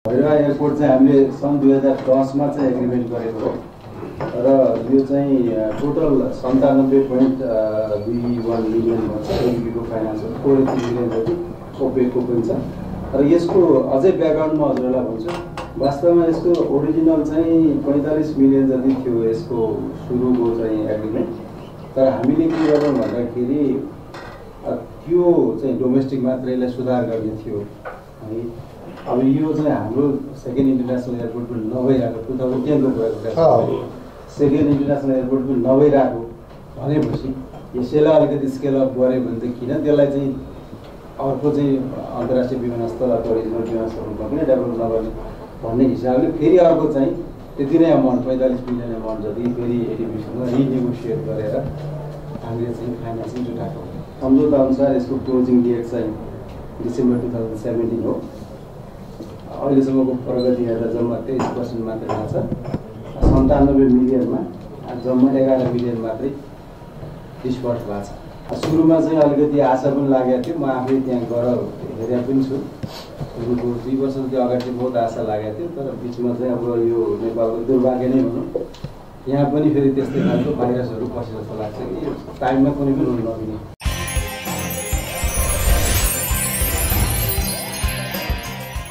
Bhairahawa airport चाहिँ हामीले सन् 2010 मा चाहिँ एग्रिमेन्ट गरेको हो र यो चाहिँ टोटल 97.21 मिलियन भन्छ एग्रीको फाइनान्स 43 मिलियन जति ओपेकको पनि छ र यसको अझै ब्याकग्राउन्डमा हजुरलाई भन्छु वास्तवमा यसको ओरिजिनल चाहिँ 45 मिलियन जति थियो यसको सुरुको चाहिँ एग्रिमेन्ट तर हामीले के गर्यौं भन्दाखेरि त्यो चाहिँ डोमेस्टिक मात्रैलाई सुधार गर्ने थियो है अब यो चाहिँ हाम्रो सेकेन्ड इन्टरनेसनल एयरपोर्ट पनि नभइरहेको 2010 को भएको सेकेन्ड इन्टरनेसनल एयरपोर्ट पनि नभइरहेको भनेपछि यसैलाई अलिकति स्केल अप गरे भने त किन त्यसलाई चाहिँ अर्को चाहिँ अन्तर्राष्ट्रिय विमानस्थल अथवा रिजनल विमानस्थलमा पनि डेभलप नगर्ने भन्ने हिसाबले फेरि अर्को चाहिँ त्यति नै अमाउन्ट 45 मिलियन अमाउन्ट जति फेरि एडिबीसँग रिनेगोसिएट गरेर हामीले चाहिँ फाइनेन्सिङ जुटाएको सम्झौता अनुसार यसको क्लोजिङ डेट चाहिँ डिसेम्बर 2017 हो। अहिलेसम्मको प्रगति हेर्दा जम्मा 23% मात्रै भएको छ 97 मिलियनमा जम्मा 11 मिलियन मात्रै डिस्बर्स भएको छ। सुरुमा चाहिँ अलिकति आशा पनि लागेको थियो म आफै त्यहाँ गएर हेरेको पनि छु सुरुको 2 वर्ष जति अगाडि चाहिँ बहुत आशा लागेको थियो तर बिचमा चाहिँ अब यो नेपालको दुर्भाग्य नै भनौँ यहाँ पनि फेरि त्यस्तै खालको भाइरसहरू पसे जस्तो लाग्छ कि टाइममा कुनै पनि हुन नदिने।